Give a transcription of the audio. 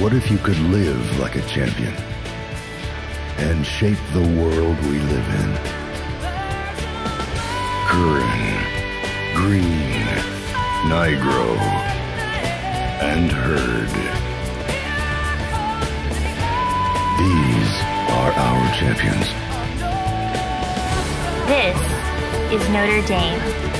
What if you could live like a champion and shape the world we live in? Curran, Green, Nigro, and Herd. These are our champions. This is Notre Dame.